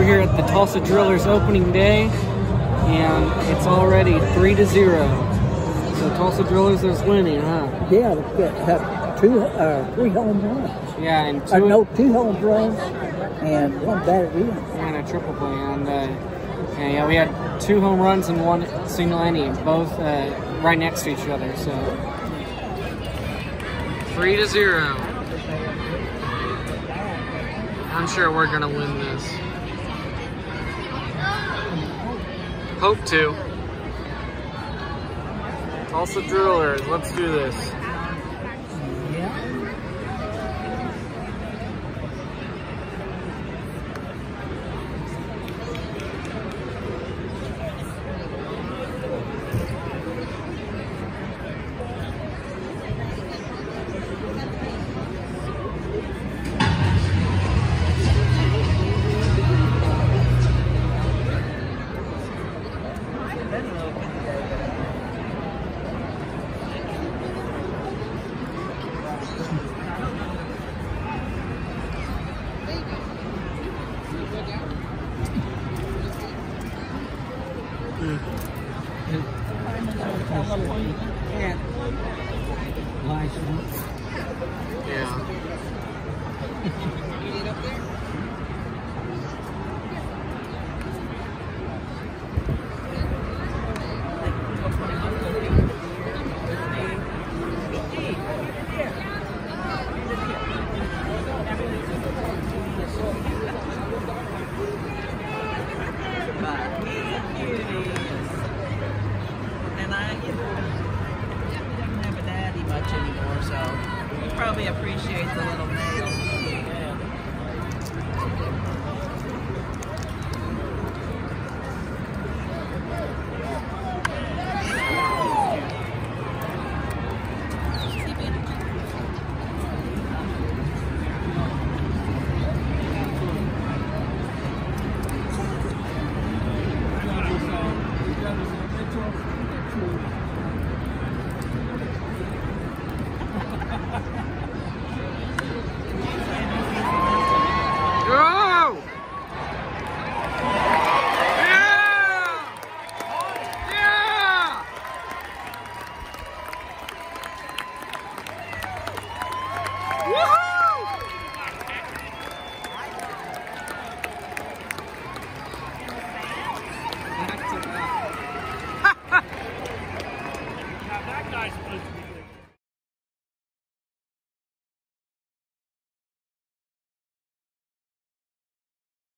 here at the Tulsa Drillers opening day, and it's already 3-0. So Tulsa Drillers is winning, huh? Yeah, have 3 home runs. Yeah, and 2 home runs and 1 batted in. And a triple play. And yeah, we had 2 home runs and 1 single inning, both right next to each other. So 3-0. I'm sure we're gonna win this. Hope to. Tulsa Drillers, let's do this. Yeah.